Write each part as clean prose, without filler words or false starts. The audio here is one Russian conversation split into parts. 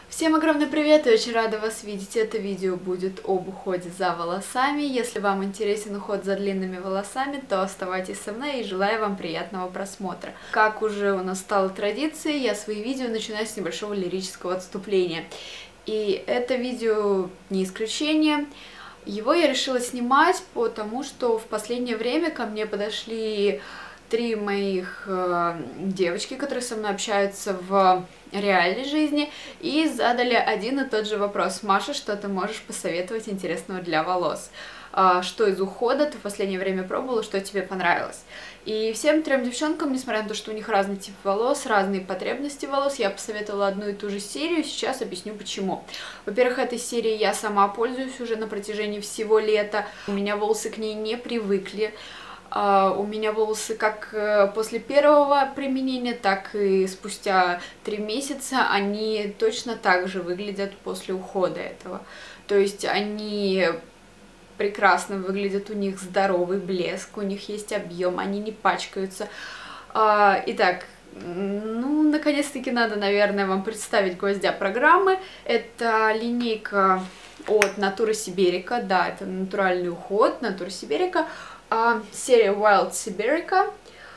Всем огромный привет и очень рада вас видеть. Это видео будет об уходе за волосами. Если вам интересен уход за длинными волосами, то оставайтесь со мной и желаю вам приятного просмотра. Как уже у нас стало традицией, я свои видео начинаю с небольшого лирического отступления. И это видео не исключение. Его я решила снимать, потому что в последнее время ко мне подошли 3 моих девочки, которые со мной общаются в реальной жизни, и задали один и тот же вопрос: Маша, что ты можешь посоветовать интересного для волос? Что из ухода ты в последнее время пробовала, что тебе понравилось? И всем 3 девчонкам, несмотря на то, что у них разный тип волос, разные потребности волос, я посоветовала одну и ту же серию, сейчас объясню почему. Во-первых, этой серией я сама пользуюсь уже на протяжении всего лета, у меня волосы к ней не привыкли. У меня волосы как после первого применения, так и спустя 3 месяца, они точно так же выглядят после ухода этого. То есть они прекрасно выглядят, у них здоровый блеск, у них есть объем, они не пачкаются. Итак, ну, наконец-таки надо, наверное, вам представить гвоздя программы. Это линейка от Natura Siberica, да, это натуральный уход, Natura Siberica. Серия Wild Siberica,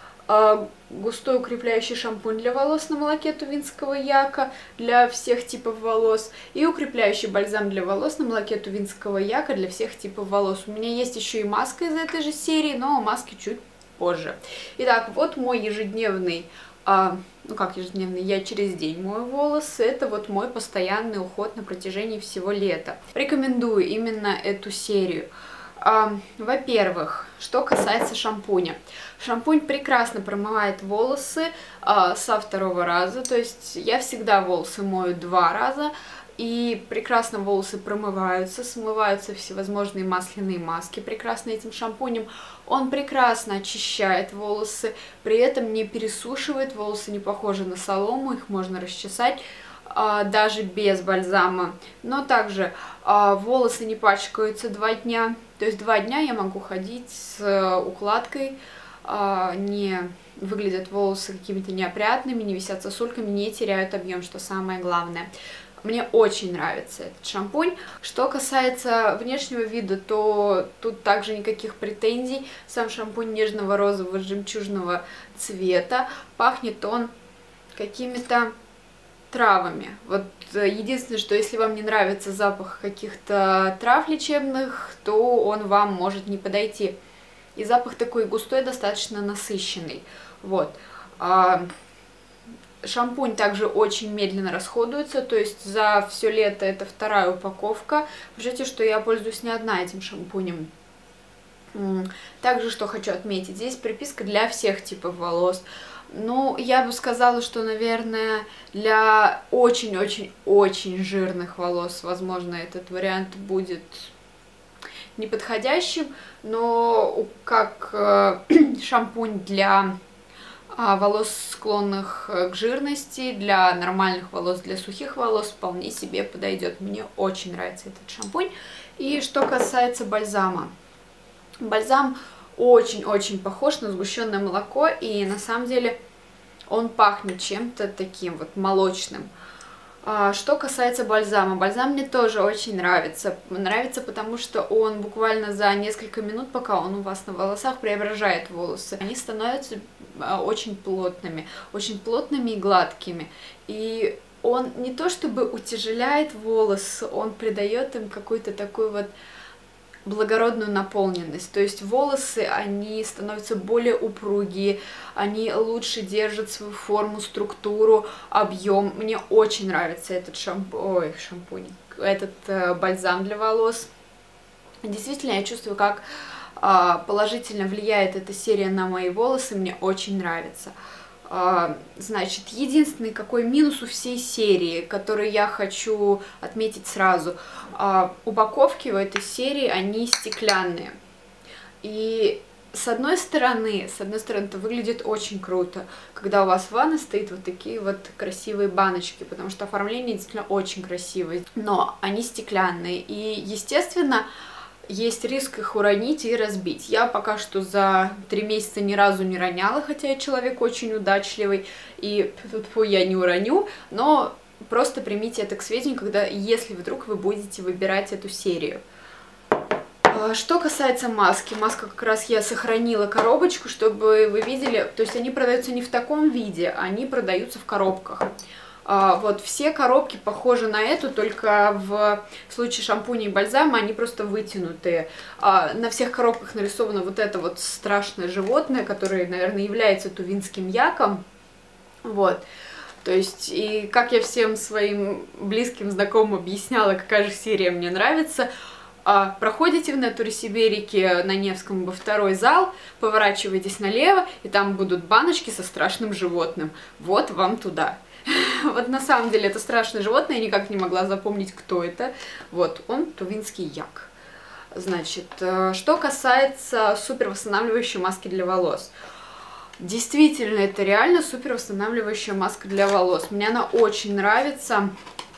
густой укрепляющий шампунь для волос на молоке тувинского яка для всех типов волос и укрепляющий бальзам для волос на молоке тувинского яка для всех типов волос. У меня есть еще и маска из этой же серии, но маски чуть позже. Итак, вот мой ежедневный, ну как ежедневный, я через день мою волосы, это вот мой постоянный уход на протяжении всего лета. Рекомендую именно эту серию. Во-первых, что касается шампуня. Шампунь прекрасно промывает волосы со 2-го раза, то есть я всегда волосы мою 2 раза, и прекрасно волосы промываются, смываются всевозможные масляные маски прекрасно этим шампунем. Он прекрасно очищает волосы, при этом не пересушивает, волосы не похожи на солому, их можно расчесать даже без бальзама. Но также волосы не пачкаются 2 дня. То есть 2 дня я могу ходить с укладкой, не выглядят волосы какими-то неопрятными, не висят сосульками, не теряют объем, что самое главное. Мне очень нравится этот шампунь. Что касается внешнего вида, то тут также никаких претензий. Сам шампунь нежного розового жемчужного цвета. Пахнет он какими-то травами. Вот единственное, что если вам не нравится запах каких-то трав лечебных, то он вам может не подойти. И запах такой густой, достаточно насыщенный. Вот. Шампунь также очень медленно расходуется, то есть за все лето это 2-я упаковка. Скажите, что я пользуюсь не одна этим шампунем. Также, что хочу отметить, здесь приписка для всех типов волос. Ну, я бы сказала, что, наверное, для очень-очень-очень жирных волос, возможно, этот вариант будет неподходящим, но как шампунь для волос, склонных к жирности, для нормальных волос, для сухих волос вполне себе подойдет. Мне очень нравится этот шампунь. И что касается бальзама. Бальзам очень-очень похож на сгущенное молоко, и на самом деле он пахнет чем-то таким вот молочным. Что касается бальзама, бальзам мне тоже очень нравится. Нравится, потому что он буквально за несколько минут, пока он у вас на волосах, преображает волосы. Они становятся очень плотными и гладкими. И он не то чтобы утяжеляет волосы, он придает им какую-то такую вот благородную наполненность, то есть волосы, они становятся более упругие, они лучше держат свою форму, структуру, объем. Мне очень нравится этот шампунь, этот бальзам для волос. Действительно, я чувствую, как положительно влияет эта серия на мои волосы, мне очень нравится. Значит, единственный какой минус у всей серии, который я хочу отметить сразу, упаковки в этой серии, они стеклянные. И с одной стороны, это выглядит очень круто, когда у вас в ванной стоит вот такие вот красивые баночки, потому что оформление действительно очень красивое, но они стеклянные, и, естественно, есть риск их уронить и разбить. Я пока что за 3 месяца ни разу не роняла, хотя я человек очень удачливый, и я не уроню, но просто примите это к сведению, если вдруг вы будете выбирать эту серию. Что касается маски, маска как раз я сохранила коробочку, чтобы вы видели, то есть они продаются не в таком виде, они продаются в коробках. Вот все коробки похожи на эту, только в случае шампуня и бальзама они просто вытянутые. На всех коробках нарисовано вот это вот страшное животное, которое, наверное, является тувинским яком. Вот. То есть, и как я всем своим близким знакомым объясняла, какая же серия мне нравится, проходите в Натуре Сиберики на Невском во второй зал, поворачиваетесь налево, и там будут баночки со страшным животным. Вот вам туда. Вот на самом деле это страшное животное, я никак не могла запомнить, кто это. Вот, он тувинский як. Значит, что касается супер восстанавливающей маски для волос. Действительно, это реально супер восстанавливающая маска для волос. Мне она очень нравится.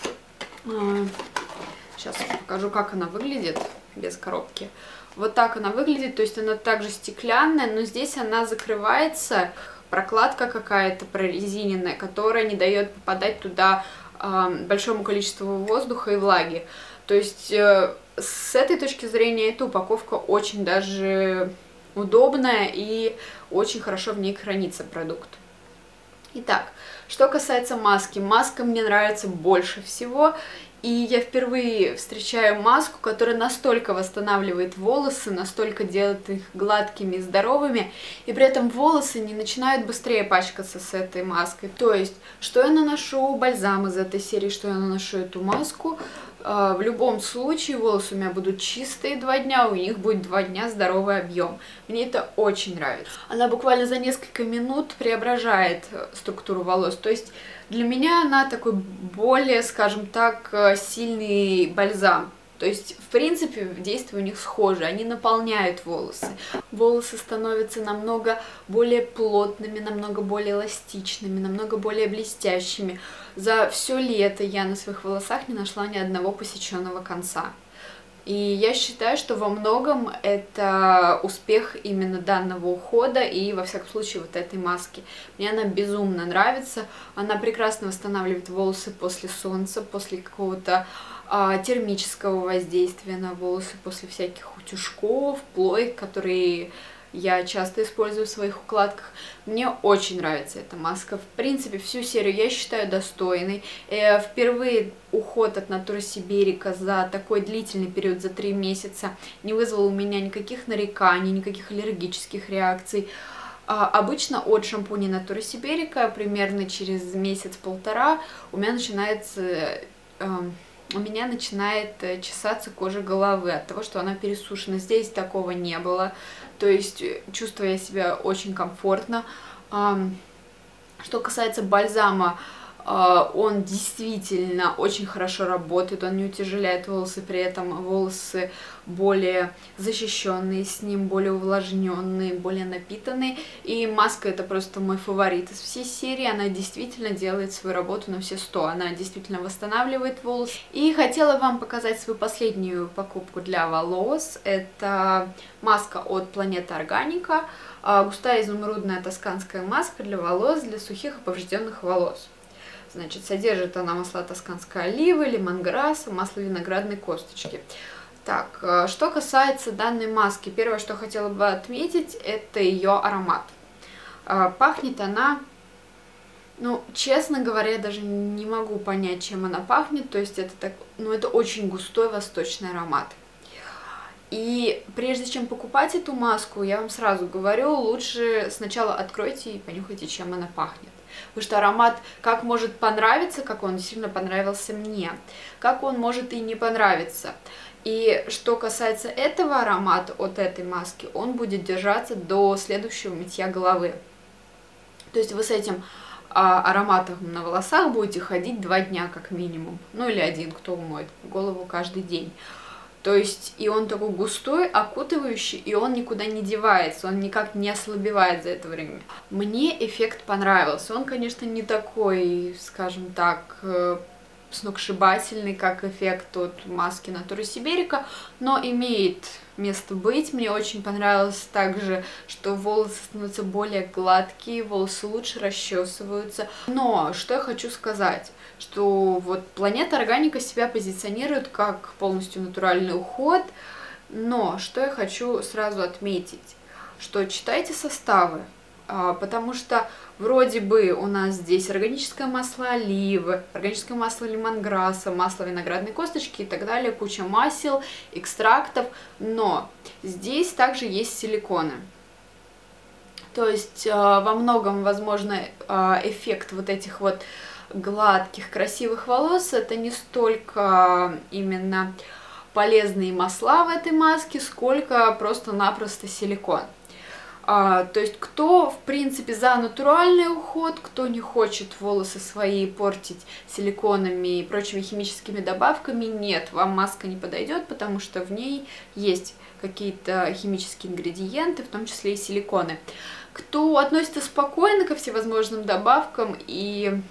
Сейчас покажу, как она выглядит без коробки. Вот так она выглядит, то есть она также стеклянная, но здесь она закрывается, прокладка какая-то прорезиненная, которая не дает попадать туда большому количеству воздуха и влаги. То есть с этой точки зрения эта упаковка очень даже удобная и очень хорошо в ней хранится продукт. Итак, что касается маски. Маска мне нравится больше всего. И я впервые встречаю маску, которая настолько восстанавливает волосы, настолько делает их гладкими и здоровыми, и при этом волосы не начинают быстрее пачкаться с этой маской. То есть, что я наношу бальзам из этой серии, что я наношу эту маску, в любом случае волосы у меня будут чистые 2 дня, у них будет 2 дня здоровый объем. Мне это очень нравится. Она буквально за несколько минут преображает структуру волос. То есть для меня она такой более, скажем так, сильный бальзам. То есть, в принципе, действия у них схожи, они наполняют волосы. Волосы становятся намного более плотными, намного более эластичными, намного более блестящими. За все лето я на своих волосах не нашла ни одного посеченного конца. И я считаю, что во многом это успех именно данного ухода и, во всяком случае, вот этой маски. Мне она безумно нравится, она прекрасно восстанавливает волосы после солнца, после какого-то термического воздействия на волосы, после всяких утюжков, плоек, которые я часто использую в своих укладках. Мне очень нравится эта маска. В принципе, всю серию я считаю достойной. Впервые уход от Натуры Сиберика за такой длительный период, за 3 месяца, не вызвал у меня никаких нареканий, никаких аллергических реакций. Обычно от шампуня Натуры Сиберика примерно через месяц-полтора у меня начинает чесаться кожа головы от того, что она пересушена. Здесь такого не было, то есть чувствую я себя очень комфортно. Что касается бальзама, он действительно очень хорошо работает, он не утяжеляет волосы, при этом волосы более защищенные с ним, более увлажненные, более напитанные. И маска это просто мой фаворит из всей серии, она действительно делает свою работу на все 100, она действительно восстанавливает волосы. И хотела вам показать свою последнюю покупку для волос, это маска от Планета Органика, густая изумрудная тосканская маска для волос, для сухих и поврежденных волос. Значит, содержит она масла тосканской оливы, лимонграсса, масло виноградной косточки. Так, что касается данной маски, первое, что хотела бы отметить, это ее аромат. Пахнет она, ну, честно говоря, я даже не могу понять, чем она пахнет, то есть это так, ну, это очень густой восточный аромат. И прежде чем покупать эту маску, я вам сразу говорю, лучше сначала откройте и понюхайте, чем она пахнет. Потому что аромат как может понравиться, как он действительно понравился мне, как он может и не понравиться. И что касается этого аромата от этой маски, он будет держаться до следующего мытья головы. То есть вы с этим ароматом на волосах будете ходить 2 дня как минимум. Ну или 1, кто моет голову каждый день. То есть и он такой густой, окутывающий, и он никуда не девается, он никак не ослабевает за это время. Мне эффект понравился. Он, конечно, не такой, скажем так, сногсшибательный, как эффект от маски Natura Siberica, но имеет место быть. Мне очень понравилось также, что волосы становятся более гладкие, волосы лучше расчесываются. Но что я хочу сказать, что вот Планета Органика себя позиционирует как полностью натуральный уход, но что я хочу сразу отметить, что читайте составы, потому что вроде бы у нас здесь органическое масло оливы, органическое масло лимонграсса, масло виноградной косточки и так далее, куча масел, экстрактов, но здесь также есть силиконы. То есть во многом, возможно, эффект вот этих вот гладких, красивых волос, это не столько именно полезные масла в этой маске, сколько просто-напросто силикон. То есть кто, в принципе, за натуральный уход, кто не хочет волосы свои портить силиконами и прочими химическими добавками, нет, вам маска не подойдет, потому что в ней есть какие-то химические ингредиенты, в том числе и силиконы. Кто относится спокойно ко всевозможным добавкам и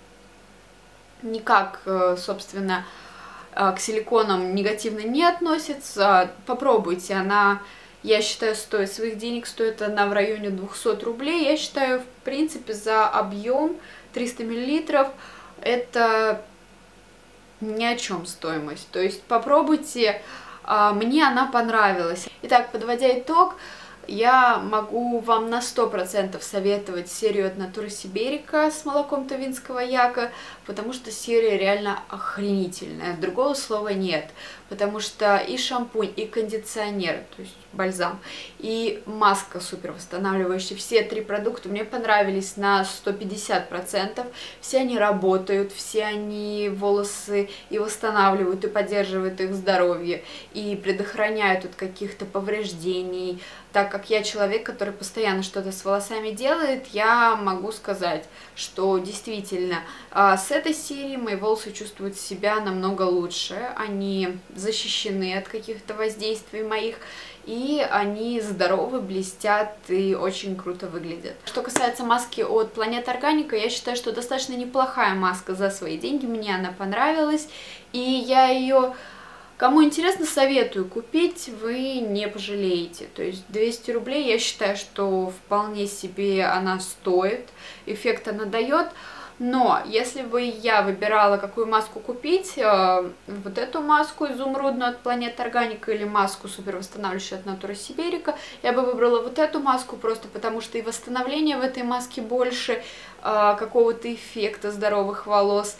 никак, собственно, к силиконам негативно не относится, попробуйте, она... Я считаю, стоит своих денег, стоит она в районе 200 рублей. Я считаю, в принципе, за объем 300 мл это ни о чем стоимость. То есть попробуйте, мне она понравилась. Итак, подводя итог, я могу вам на 100% советовать серию от Natura Siberica с молоком тувинского яка, потому что серия реально охренительная, другого слова нет. Потому что и шампунь, и кондиционер, то есть бальзам, и маска супер восстанавливающая, все три продукта мне понравились на 150%, все они работают, все они волосы и восстанавливают, и поддерживают их здоровье, и предохраняют от каких-то повреждений. Так как я человек, который постоянно что-то с волосами делает, я могу сказать, что действительно с этой серии мои волосы чувствуют себя намного лучше, они защищены от каких-то воздействий моих, и они здоровы, блестят и очень круто выглядят. Что касается маски от Планета Органика, я считаю, что достаточно неплохая маска за свои деньги, мне она понравилась, и я ее... Кому интересно, советую купить, вы не пожалеете. То есть 200 рублей, я считаю, что вполне себе она стоит, эффект она дает. Но если бы я выбирала, какую маску купить, вот эту маску изумрудную от Планеты Органика или маску супер восстанавливающую от Natura Siberica, я бы выбрала вот эту маску, просто потому что и восстановления в этой маске больше, какого-то эффекта здоровых волос,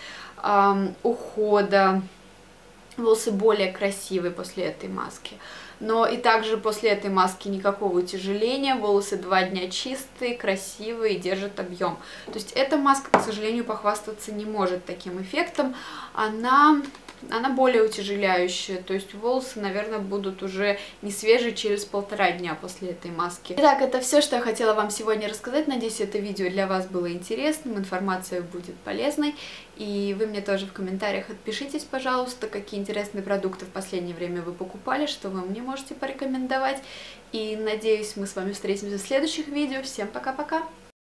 ухода. Волосы более красивые после этой маски. Но и также после этой маски никакого утяжеления, волосы 2 дня чистые, красивые, держат объем. То есть эта маска, к сожалению, похвастаться не может таким эффектом. Она более утяжеляющая, то есть волосы, наверное, будут уже не свежие через 1,5 дня после этой маски. Итак, это все, что я хотела вам сегодня рассказать. Надеюсь, это видео для вас было интересным, информация будет полезной. И вы мне тоже в комментариях отпишитесь, пожалуйста, какие интересные продукты в последнее время вы покупали, что вы мне можете порекомендовать. И надеюсь, мы с вами встретимся в следующих видео. Всем пока-пока!